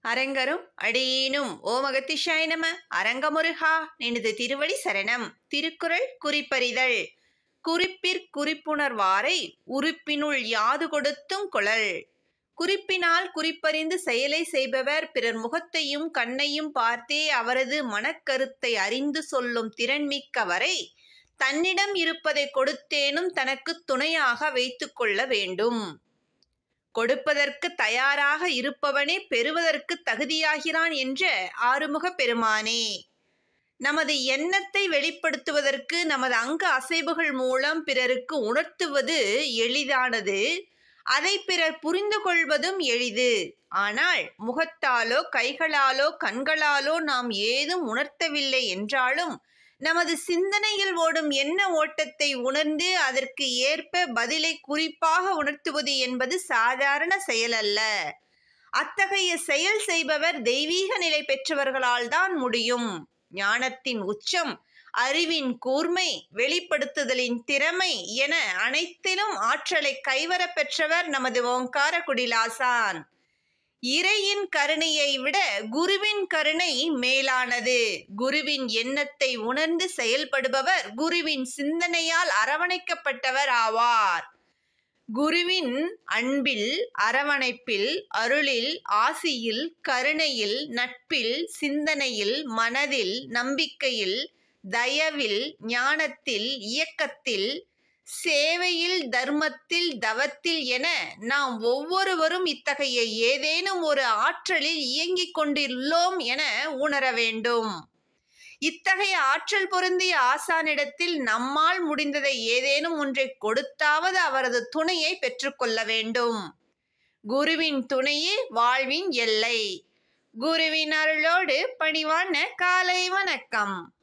அரங்கரும் அடியேனும் ஓமகத்திஷாய நம. அரங்கமுருகா நினது திருவடி சரணம். திருக்குறள் குறிப்பறிதல். குறிப்பிற் குறிப்புணர்வாரை உறுப்பினுள் யாது கொடுத்தும் கொளல். குறிப்பினால் குறிப்பறிந்து செயலை செய்பவர் பிறர் முகத்தையும் கண்ணையும் பார்த்தே அவரது மனக்கருத்தை அறிந்து சொல்லும் திறன்மிக்கவரை தன்னிடம் இருப்பதை கொடுத்தேனும் தனக்கு துணையாக வைத்து கொள்ள வேண்டும். கொடுப்பதற்கு தயாராக இருப்பவனே பெறுவதற்கு தகுதியாகிறான் என்ற ஆறுமுகப் பெருமானே. நமது எண்ணத்தை வெளிப்படுத்துவதற்கு நமது அங்க அசைவுகள் மூலம் பிறருக்கு உணர்த்துவது எளிதானது. அதை பிறர் புரிந்து கொள்வதும் எளிது. ஆனால் முகத்தாலோ கைகளாலோ கண்களாலோ நாம் ஏதும் உணர்த்தவில்லை என்றாலும் நமது சிந்தனையில் ஓடும் எண்ண ஓட்டத்தை உணர்ந்து அதற்கு ஏற்ப பதிலை குறிப்பாக உணர்த்துவது என்பது சாதாரண செயல் அல்ல. அத்தகைய செயல் செய்பவர் தெய்வீக நிலை பெற்றவர்களால் தான் முடியும். ஞானத்தின் உச்சம், அறிவின் கூர்மை, வெளிப்படுத்துதலின் திறமை என அனைத்திலும் ஆற்றலை கைவரப் பெற்றவர் நமது ஓங்கார குடிலாசான். இறையின் கருணையை விட குருவின் கருணை மேலானது. குருவின் எண்ணத்தை உணர்ந்து செயல்படுபவர் குருவின் சிந்தனையால் அரவணைக்கப்பட்டவர் ஆவார். குருவின் அன்பில், அரவணைப்பில், அருளில், ஆசியில், கருணையில், நட்பில், சிந்தனையில், மனதில், நம்பிக்கையில், தயவில், ஞானத்தில், இயக்கத்தில், சேவையில், தர்மத்தில், தவத்தில் என நாம் ஒவ்வொருவரும் இத்தகைய ஏதேனும் ஒரு ஆற்றலில் இயங்கிக் கொண்டுள்ளோம் என உணர வேண்டும். இத்தகைய ஆற்றல் பொருந்திய ஆசானிடத்தில் நம்மால் முடிந்ததை ஏதேனும் ஒன்றை கொடுத்தாவது அவரது துணையை பெற்றுக்கொள்ள வேண்டும். குருவின் துணையே வாழ்வின் எல்லை. குருவின் அருளோடு பணிவான காலை வணக்கம்.